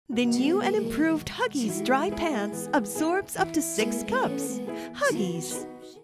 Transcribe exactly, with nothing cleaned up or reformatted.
The new and improved Huggies Dry Pants absorbs up to six cups. Huggies.